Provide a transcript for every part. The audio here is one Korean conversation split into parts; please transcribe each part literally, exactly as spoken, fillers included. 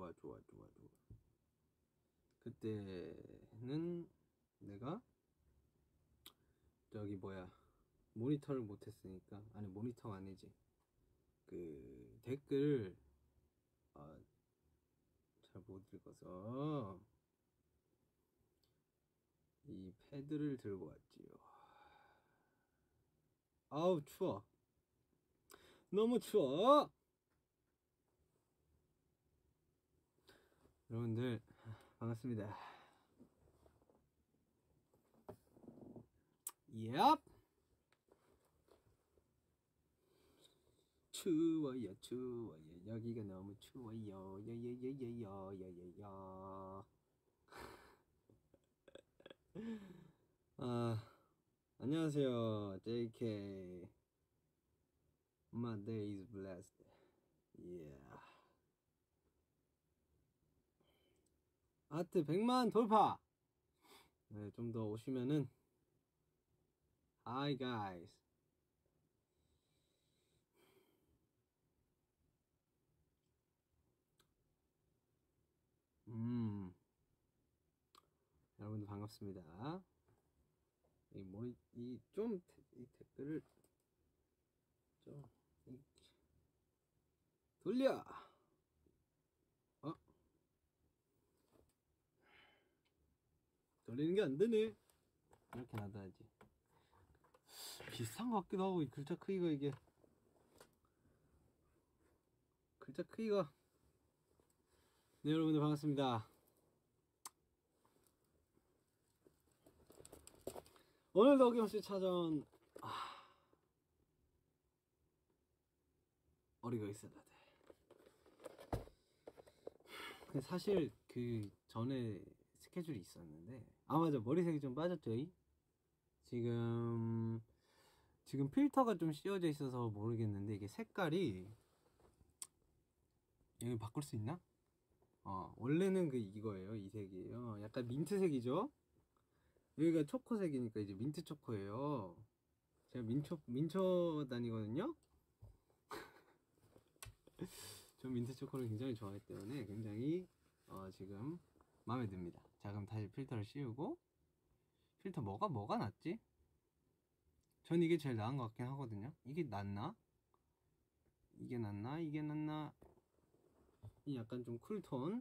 좋아 좋아 좋아 좋아. 그때는 내가 저기 뭐야 모니터를 못했으니까, 아니 모니터가 아니지, 그 댓글 아, 잘 못 읽어서 이 패드를 들고 왔지요. 아우 추워, 너무 추워. 여러분들 반갑습니다. 얍! 추워요 추워요, 여기가 너무 추워요. 야야야야야야야야. 아, 안녕하세요 제이케이. My day is blessed. Yeah. 아트 백만 돌파. 네, 좀 더 오시면은. Hi guys. 음, 여러분들 반갑습니다. 이 모니 이좀 이 댓글을 좀 이, 돌려. 어? 돌리는 게 안 되네. 이렇게 놔둬야지. 비슷한 것 같기도 하고, 이 글자 크기가, 이게 글자 크기가. 네, 여러분들 반갑습니다. 오늘도 어김없이 찾아온 아, 어리가 있어야 돼. 사실 그 전에 스케줄이 있었는데, 아 맞아, 머리색이 좀 빠졌죠. 지금 지금 필터가 좀 씌워져 있어서 모르겠는데, 이게 색깔이 여기 바꿀 수 있나? 어, 원래는 그 이거예요. 이 색이에요. 약간 민트색이죠. 여기가 초코색이니까 이제 민트 초코예요. 제가 민초 민초 다니거든요. 전 민트 초코를 굉장히 좋아하기 때문에 굉장히 어, 지금 마음에 듭니다. 자, 그럼 다시 필터를 씌우고. 필터 뭐가 뭐가 낫지? 전 이게 제일 나은 것 같긴 하거든요. 이게 낫나? 이게 낫나? 이게 낫나? 이 약간 좀 쿨톤.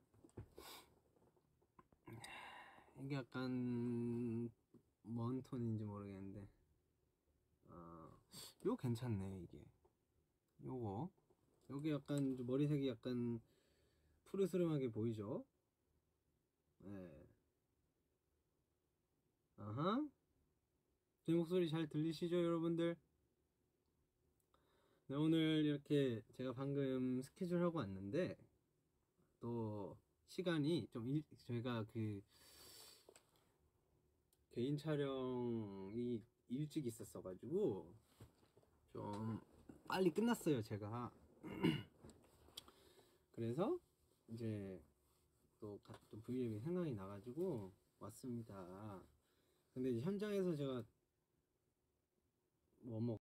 이게 약간 뭔 톤인지 모르겠는데, 어, 이거 괜찮네. 이게 요거 여기 약간 좀 머리색이 약간 푸르스름하게 보이죠? 네. 아하. 제 목소리 잘 들리시죠, 여러분들? 네, 오늘 이렇게 제가 방금 스케줄 하고 왔는데, 또 시간이 좀 일, 저희가 그 개인 촬영이 일찍 있었어가지고 좀 빨리 끝났어요, 제가. 그래서 이제 또 또 브이앱이 생각이 나가지고 왔습니다. 근데 이제 현장에서 제가 뭐 먹